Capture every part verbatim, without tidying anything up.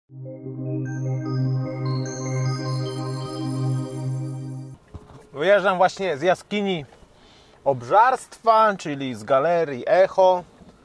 Wyjeżdżam właśnie z jaskini obżarstwa, czyli z galerii Echo,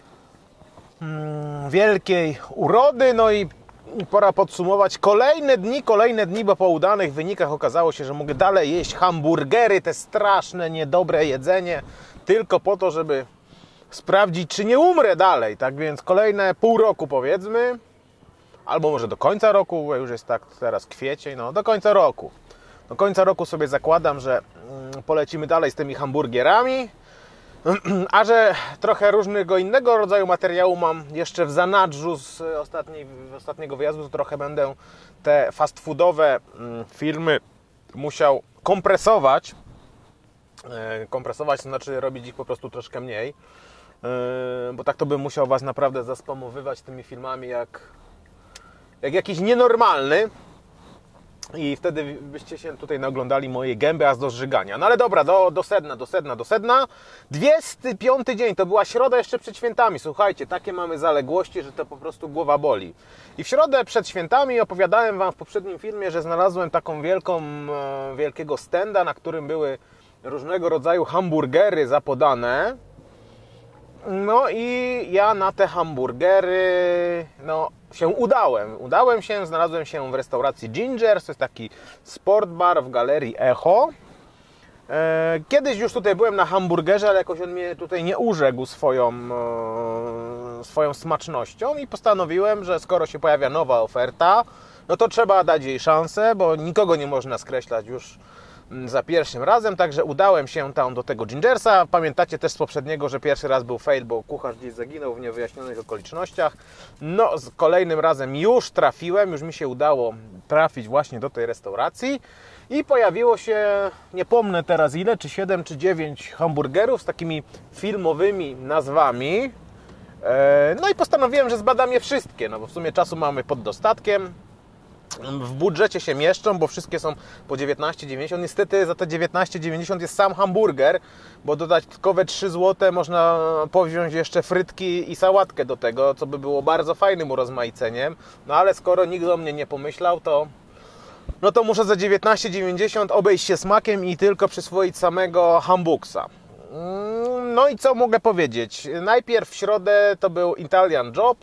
wielkiej urody. No i pora podsumować kolejne dni, kolejne dni, bo po udanych wynikach okazało się, że mogę dalej jeść hamburgery, te straszne, niedobre jedzenie, tylko po to, żeby sprawdzić, czy nie umrę dalej. Tak więc kolejne pół roku, powiedzmy, albo może do końca roku, bo już jest tak teraz kwiecień, no do końca roku. Do końca roku sobie zakładam, że polecimy dalej z tymi hamburgerami, a że trochę różnego innego rodzaju materiału mam jeszcze w zanadrzu z ostatniej, ostatniego wyjazdu, to trochę będę te fast foodowe filmy musiał kompresować. Kompresować to znaczy robić ich po prostu troszkę mniej, bo tak to bym musiał Was naprawdę zaspamowywać tymi filmami jak, jak jakiś nienormalny. I wtedy byście się tutaj naoglądali moje gęby aż do żygania. No ale dobra, do, do sedna, do sedna, do sedna. dwudziesty piąty dzień, to była środa jeszcze przed świętami. Słuchajcie, takie mamy zaległości, że to po prostu głowa boli. I w środę przed świętami opowiadałem Wam w poprzednim filmie, że znalazłem taką wielką, wielkiego stenda, na którym były różnego rodzaju hamburgery zapodane. No i ja na te hamburgery, no, się udałem. Udałem się, znalazłem się w restauracji Ginger, to jest taki sport bar w galerii Echo. Kiedyś już tutaj byłem na hamburgerze, ale jakoś on mnie tutaj nie urzekł swoją, swoją smacznością i postanowiłem, że skoro się pojawia nowa oferta, no to trzeba dać jej szansę, bo nikogo nie można skreślać już za pierwszym razem, także udałem się tam do tego Gingersa. Pamiętacie też z poprzedniego, że pierwszy raz był fail, bo kucharz gdzieś zaginął w niewyjaśnionych okolicznościach. No, z kolejnym razem już trafiłem, już mi się udało trafić właśnie do tej restauracji i pojawiło się, nie pomnę teraz ile, czy siedem, czy dziewięć hamburgerów z takimi filmowymi nazwami. No i postanowiłem, że zbadam je wszystkie, no bo w sumie czasu mamy pod dostatkiem. W budżecie się mieszczą, bo wszystkie są po dziewiętnaście dziewięćdziesiąt. Niestety za te dziewiętnaście dziewięćdziesiąt jest sam hamburger, bo dodatkowe trzy złote można powziąć jeszcze frytki i sałatkę do tego, co by było bardzo fajnym urozmaiceniem. No ale skoro nikt o mnie nie pomyślał, to no to muszę za dziewiętnaście dziewięćdziesiąt obejść się smakiem i tylko przyswoić samego hambuksa. No i co mogę powiedzieć? Najpierw w środę to był Italian Job.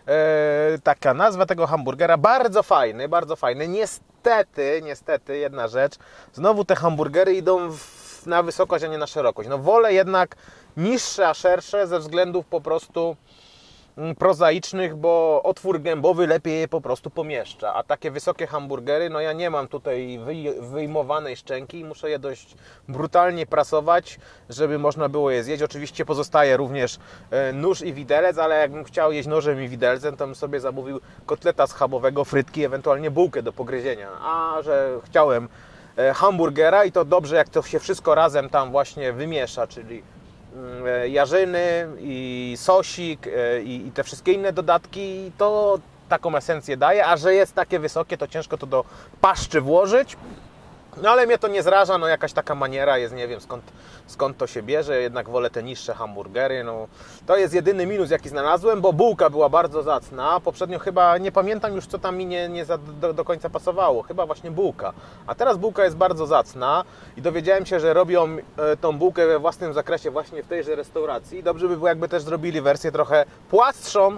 E, taka nazwa tego hamburgera, bardzo fajny, bardzo fajny. Niestety, niestety, jedna rzecz, znowu te hamburgery idą w, na wysokość, a nie na szerokość. No wolę jednak niższe, a szersze ze względów po prostu prozaicznych, bo otwór gębowy lepiej je po prostu pomieszcza, a takie wysokie hamburgery, no ja nie mam tutaj wyjmowanej szczęki i muszę je dość brutalnie prasować, żeby można było je zjeść. Oczywiście pozostaje również nóż i widelec, ale jakbym chciał jeść nożem i widelcem, to bym sobie zamówił kotleta schabowego, frytki, ewentualnie bułkę do pogryzienia, a że chciałem hamburgera i to dobrze, jak to się wszystko razem tam właśnie wymiesza, czyli jarzyny i sosik i, i te wszystkie inne dodatki, to taką esencję daje, a że jest takie wysokie, to ciężko to do paszczy włożyć. No ale mnie to nie zraża, no jakaś taka maniera jest, nie wiem skąd, skąd to się bierze, jednak wolę te niższe hamburgery. No, to jest jedyny minus, jaki znalazłem, bo bułka była bardzo zacna. Poprzednio chyba, nie pamiętam już, co tam mi nie, nie za, do, do końca pasowało, chyba właśnie bułka. A teraz bułka jest bardzo zacna i dowiedziałem się, że robią e, tą bułkę we własnym zakresie właśnie w tejże restauracji. Dobrze by było, jakby też zrobili wersję trochę płastszą,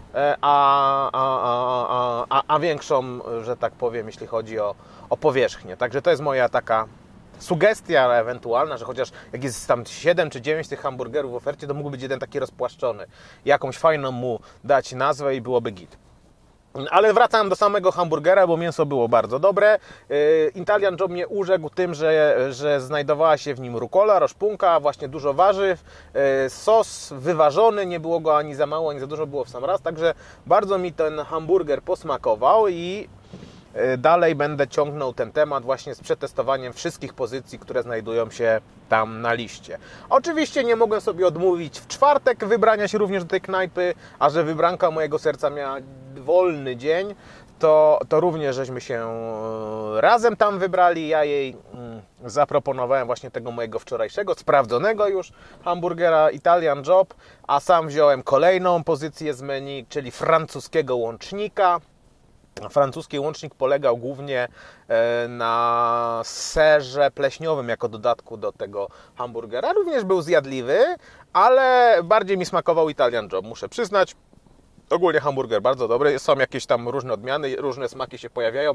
A, a, a, a, a większą, że tak powiem, jeśli chodzi o, o powierzchnię. Także to jest moja taka sugestia ewentualna, że chociaż jak jest tam siedem czy dziewięć tych hamburgerów w ofercie, to mógłby być jeden taki rozpłaszczony. Jakąś fajną mu dać nazwę i byłoby git. Ale wracam do samego hamburgera, bo mięso było bardzo dobre. Italian Job mnie urzekł tym, że, że znajdowała się w nim rucola, roszpunka, właśnie dużo warzyw, sos wyważony, nie było go ani za mało, ani za dużo, było w sam raz. Także bardzo mi ten hamburger posmakował i dalej będę ciągnął ten temat właśnie z przetestowaniem wszystkich pozycji, które znajdują się tam na liście. Oczywiście nie mogłem sobie odmówić w czwartek wybrania się również do tej knajpy, a że wybranka mojego serca miała wolny dzień, to, to również żeśmy się razem tam wybrali. Ja jej zaproponowałem właśnie tego mojego wczorajszego, sprawdzonego już hamburgera Italian Job, a sam wziąłem kolejną pozycję z menu, czyli francuskiego łącznika. Francuski łącznik polegał głównie na serze pleśniowym jako dodatku do tego hamburgera. Również był zjadliwy, ale bardziej mi smakował Italian Job, muszę przyznać. Ogólnie hamburger bardzo dobry, są jakieś tam różne odmiany, różne smaki się pojawiają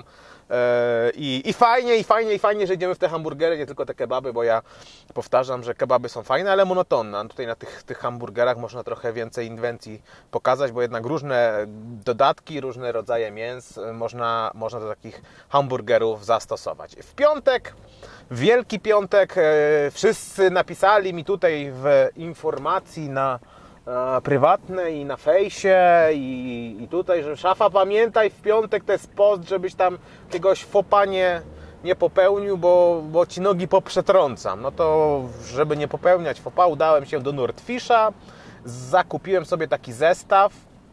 i, i fajnie, i fajnie, i fajnie, że idziemy w te hamburgery, nie tylko te kebaby, bo ja powtarzam, że kebaby są fajne, ale monotonne. Tutaj na tych, tych hamburgerach można trochę więcej inwencji pokazać, bo jednak różne dodatki, różne rodzaje mięs można, można do takich hamburgerów zastosować. W piątek, Wielki Piątek, wszyscy napisali mi tutaj w informacji na prywatne i na fejsie i, i tutaj, że szafa, pamiętaj, w piątek to jest post, żebyś tam jakiegoś fopa nie, nie popełnił, bo, bo ci nogi poprzetrącam. No to, żeby nie popełniać fopa, udałem się do Nordfisha, zakupiłem sobie taki zestaw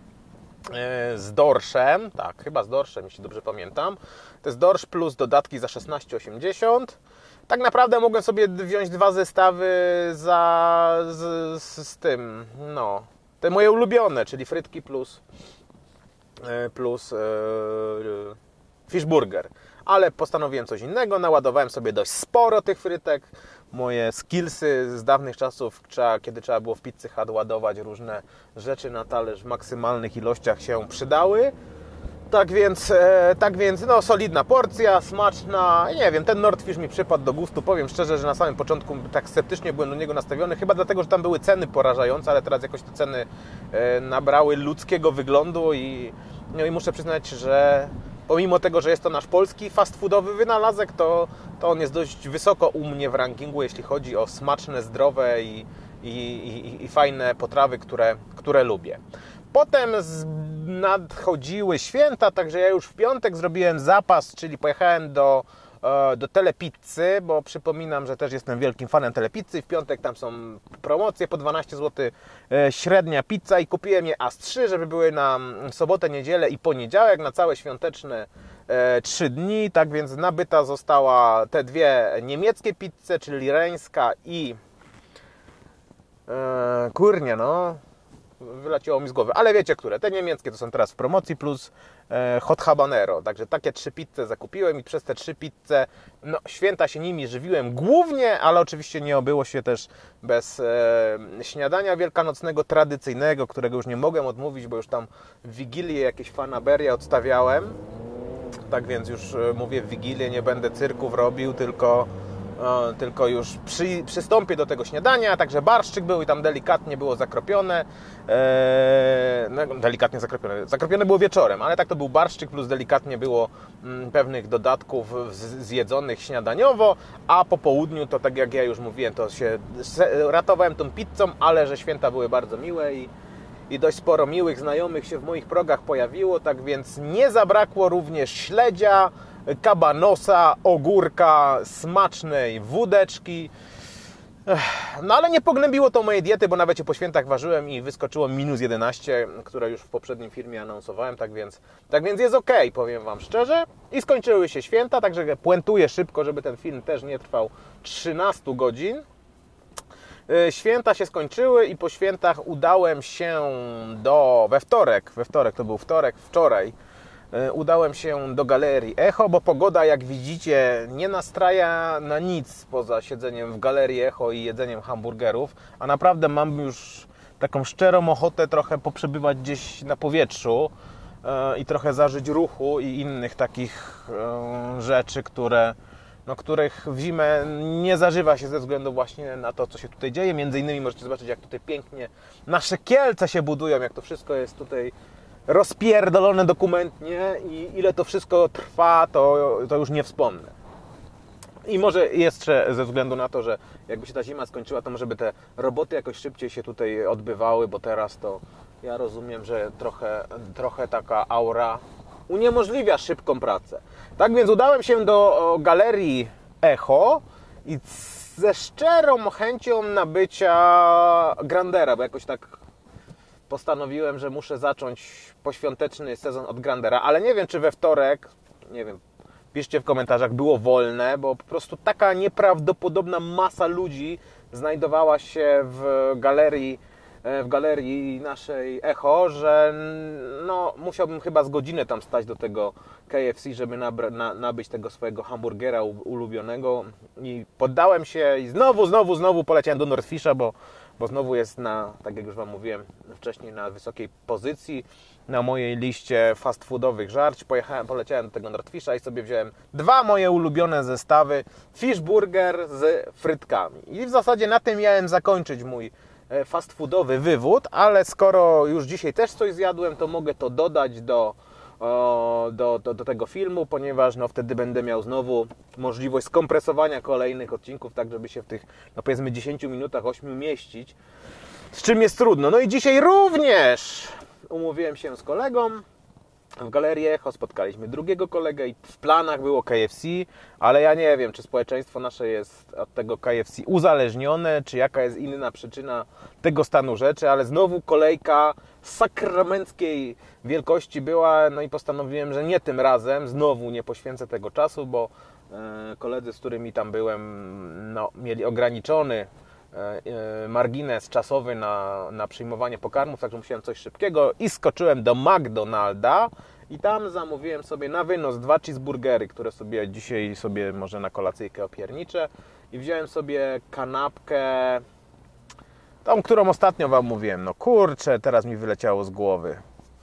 z dorszem, tak, chyba z dorszem, jeśli dobrze pamiętam. To jest dorsz plus dodatki za szesnaście osiemdziesiąt. Tak naprawdę mogłem sobie wziąć dwa zestawy za, z, z, z tym, no, te moje ulubione, czyli frytki plus, plus e, fishburger. Ale postanowiłem coś innego, naładowałem sobie dość sporo tych frytek. Moje skillsy z dawnych czasów, kiedy trzeba było w Pizzy Hut ładować różne rzeczy na talerz w maksymalnych ilościach, się przydały. Tak więc, e, tak więc, no solidna porcja, smaczna, nie wiem, ten Nordfish mi przypadł do gustu, powiem szczerze, że na samym początku tak sceptycznie byłem do niego nastawiony, chyba dlatego, że tam były ceny porażające, ale teraz jakoś te ceny e, nabrały ludzkiego wyglądu i, no i muszę przyznać, że pomimo tego, że jest to nasz polski fast foodowy wynalazek, to, to on jest dość wysoko u mnie w rankingu, jeśli chodzi o smaczne, zdrowe i, i, i, i fajne potrawy, które, które lubię. Potem nadchodziły święta, także ja już w piątek zrobiłem zapas, czyli pojechałem do, do Telepizzy, bo przypominam, że też jestem wielkim fanem Telepizzy. W piątek tam są promocje po dwanaście złotych średnia pizza i kupiłem je aż trzy, żeby były na sobotę, niedzielę i poniedziałek, na całe świąteczne trzy dni. Tak więc nabyta została te dwie niemieckie pizze, czyli reńska i e, kurnia, no... Wyleciało mi z głowy, ale wiecie które, te niemieckie to są teraz w promocji plus e, hot habanero, także takie trzy pizze zakupiłem i przez te trzy pizze, no święta się nimi żywiłem głównie, ale oczywiście nie obyło się też bez e, śniadania wielkanocnego tradycyjnego, którego już nie mogłem odmówić, bo już tam w Wigilię jakieś fanaberie odstawiałem, tak więc już e, mówię w Wigilię nie będę cyrków robił, tylko O, tylko już przy, przystąpię do tego śniadania, także barszczyk był i tam delikatnie było zakropione, eee, no, delikatnie zakropione, zakropione było wieczorem, ale tak to był barszczyk plus delikatnie było mm, pewnych dodatków z, zjedzonych śniadaniowo, a po południu to tak jak ja już mówiłem, to się ratowałem tą pizzą, ale że święta były bardzo miłe i, i dość sporo miłych znajomych się w moich progach pojawiło, tak więc nie zabrakło również śledzia, kabanosa, ogórka, smacznej wódeczki. No ale nie pognębiło to mojej diety, bo nawet po świętach ważyłem i wyskoczyło minus jedenaście, które już w poprzednim filmie anonsowałem, tak więc, tak więc jest ok, powiem Wam szczerze. I skończyły się święta, także puentuję szybko, żeby ten film też nie trwał trzynaście godzin. Święta się skończyły i po świętach udałem się do, we wtorek, we wtorek to był wtorek, wczoraj, udałem się do Galerii Echo, bo pogoda, jak widzicie, nie nastraja na nic poza siedzeniem w Galerii Echo i jedzeniem hamburgerów, a naprawdę mam już taką szczerą ochotę trochę poprzebywać gdzieś na powietrzu i trochę zażyć ruchu i innych takich rzeczy, które, no, których w zimę nie zażywa się ze względu właśnie na to, co się tutaj dzieje. Między innymi możecie zobaczyć, jak tutaj pięknie nasze Kielce się budują, jak to wszystko jest tutaj rozpierdolone dokumentnie i ile to wszystko trwa, to, to już nie wspomnę. I może jeszcze ze względu na to, że jakby się ta zima skończyła, to może by te roboty jakoś szybciej się tutaj odbywały, bo teraz to ja rozumiem, że trochę, trochę taka aura uniemożliwia szybką pracę. Tak więc udałem się do Galerii Echo i ze szczerą chęcią nabycia Grandera, bo jakoś tak postanowiłem, że muszę zacząć poświąteczny sezon od Grandera, ale nie wiem, czy we wtorek, nie wiem, piszcie w komentarzach, było wolne, bo po prostu taka nieprawdopodobna masa ludzi znajdowała się w Galerii w galerii naszej Echo, że no, musiałbym chyba z godzinę tam stać do tego K F C, żeby nabra, na, nabyć tego swojego hamburgera ulubionego i poddałem się i znowu, znowu, znowu poleciałem do Northfisha, bo, bo znowu jest na, tak jak już Wam mówiłem wcześniej, na wysokiej pozycji na mojej liście fast foodowych żarć. Pojechałem, poleciałem do tego Northfisha i sobie wziąłem dwa moje ulubione zestawy fish burger z frytkami i w zasadzie na tym miałem zakończyć mój fast foodowy wywód, ale skoro już dzisiaj też coś zjadłem, to mogę to dodać do, do, do, do tego filmu, ponieważ no, wtedy będę miał znowu możliwość skompresowania kolejnych odcinków, tak żeby się w tych, no powiedzmy dziesięciu minutach, ośmiu mieścić, z czym jest trudno. No i dzisiaj również umówiłem się z kolegą w galerii Echo, spotkaliśmy drugiego kolegę i w planach było K F C, ale ja nie wiem, czy społeczeństwo nasze jest od tego K F C uzależnione, czy jaka jest inna przyczyna tego stanu rzeczy, ale znowu kolejka sakramenckiej wielkości była, no i postanowiłem, że nie tym razem, znowu nie poświęcę tego czasu, bo koledzy, z którymi tam byłem, no, mieli ograniczony margines czasowy na, na przyjmowanie pokarmów, także musiałem coś szybkiego i skoczyłem do McDonalda i tam zamówiłem sobie na wynos dwa cheeseburgery, które sobie dzisiaj sobie może na kolacyjkę opierniczę i wziąłem sobie kanapkę, tą, którą ostatnio Wam mówiłem. No kurczę, teraz mi wyleciało z głowy.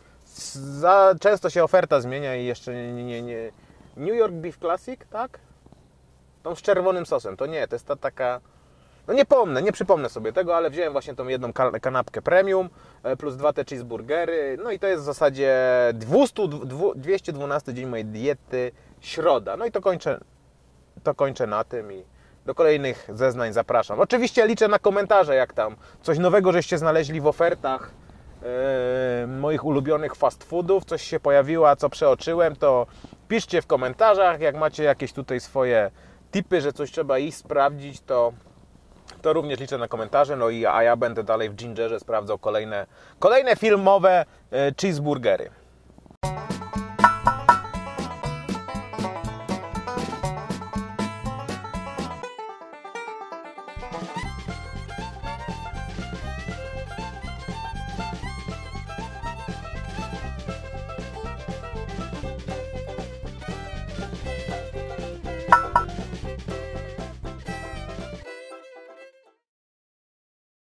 Za często się oferta zmienia i jeszcze nie, nie, nie. New York Beef Classic, tak? Tą z czerwonym sosem, to nie, to jest ta taka... No nie pomnę, nie przypomnę sobie tego, ale wziąłem właśnie tą jedną kanapkę premium plus dwa te cheeseburgery. No i to jest w zasadzie dwieście dwunasty dzień mojej diety, środa. No i to kończę, to kończę na tym i do kolejnych zeznań zapraszam. Oczywiście liczę na komentarze, jak tam coś nowego żeście znaleźli w ofertach yy, moich ulubionych fast foodów, coś się pojawiło, a co przeoczyłem, to piszcie w komentarzach. Jak macie jakieś tutaj swoje tipy, że coś trzeba iść sprawdzić, to to również liczę na komentarze, no i a ja będę dalej w Gingerze sprawdzał kolejne, kolejne filmowe cheeseburgery.